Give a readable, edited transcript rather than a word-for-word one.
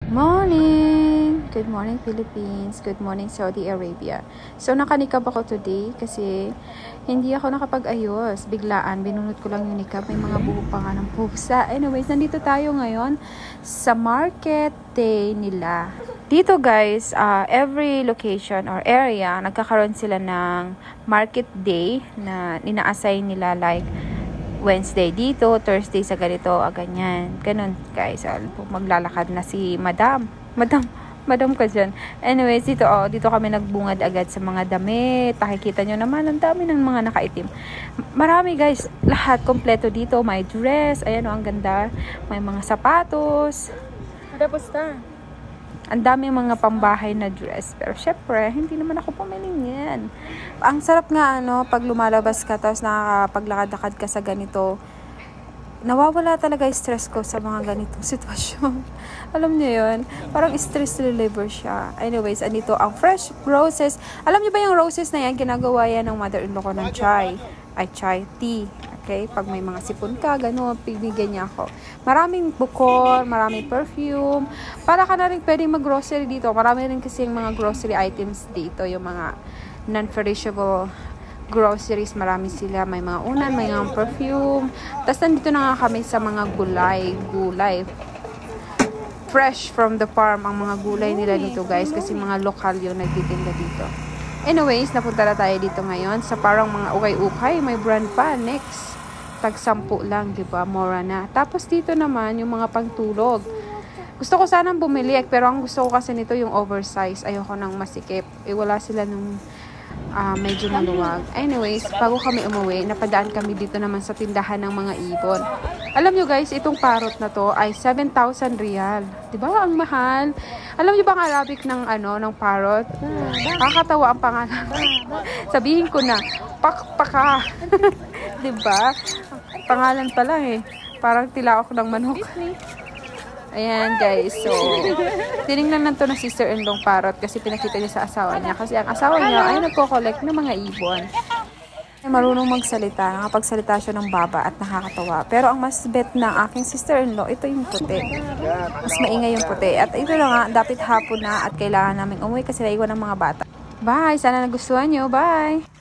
Morning! Good morning, Philippines. Good morning, Saudi Arabia. So, nakanikab ako today kasi hindi ako nakapag-ayos. Biglaan, binunot ko lang yung nikab. May mga buhok pa nga ng pusa. Anyways, nandito tayo ngayon sa market day nila. Dito guys, every location or area, nagkakaroon sila ng market day na ina-assign nila like Wednesday dito, Thursday sa ganito, ganyan. Ganun, guys. Maglalakad na si Madam ka dyan. Anyways, dito kami nagbungad agad sa mga damit. Pakikita nyo naman, ang dami ng mga nakaitim. Marami, guys. Lahat, kompleto dito. May dress. Ayan, ang ganda. May mga sapatos. Ang dami mga pambahay na dress. Pero syempre, hindi naman ako pumili yan. Ang sarap nga, pag lumalabas ka, tapos nakakapaglakad-lakad ka sa ganito, nawawala talaga yung stress ko sa mga ganitong sitwasyon. Alam niyo yun? Parang stress reliever siya. Anyways, andito ang fresh roses. Alam niyo ba yung roses na yan, ginagawa yan ng mother-in-law ko ng chai tea. Okay? Pag may mga sipon ka, gano'n, pibigyan niya ako. Maraming bukol, maraming perfume. Para ka na rin pwedeng mag-grocery dito. Marami rin kasi yung mga grocery items dito. Yung mga non-perishable groceries, marami sila. May mga unan, may mga perfume. Tapos nandito na nga kami sa mga gulay. Fresh from the farm ang mga gulay nila dito, guys. Kasi mga lokal yung nagtitinda dito. Anyways, napunta na tayo dito ngayon sa parang mga ukay-ukay. May brand pa. Next. Tag-10 lang, diba? Mura na. Tapos dito naman, yung mga pangtulog. Gusto ko sanang bumili, pero ang gusto ko kasi nito yung oversize. Ayoko nang masikip. Wala sila nung medyo maluwag. Anyways, bago kami umuwi, napadaan kami dito naman sa tindahan ng mga ibon. Alam nyo guys, itong parrot na to ay 7,000 riyal. Diba? Ang mahal. Alam nyo ba ang Arabic ng parrot? Nakakatawa ang pangalan. Sabihin ko na, pakpaka. Diba? Pangalan pa lang eh. Parang tilaok ng manok. Ayan guys, so tinignan lang to ng sister-in-law parrot kasi pinakita niya sa asawa niya. Kasi ang asawa niya ay nagko-collect ng mga ibon. Ay marunong magsalita, nakapagsalita siya ng baba at nakakatawa. Pero ang mas bet na aking sister-in-law, ito yung puti. Mas maingay yung puti. At ito na nga, dapat hapon na at kailangan namin umuwi kasi naiwan ng mga bata. Bye! Sana nagustuhan nyo. Bye!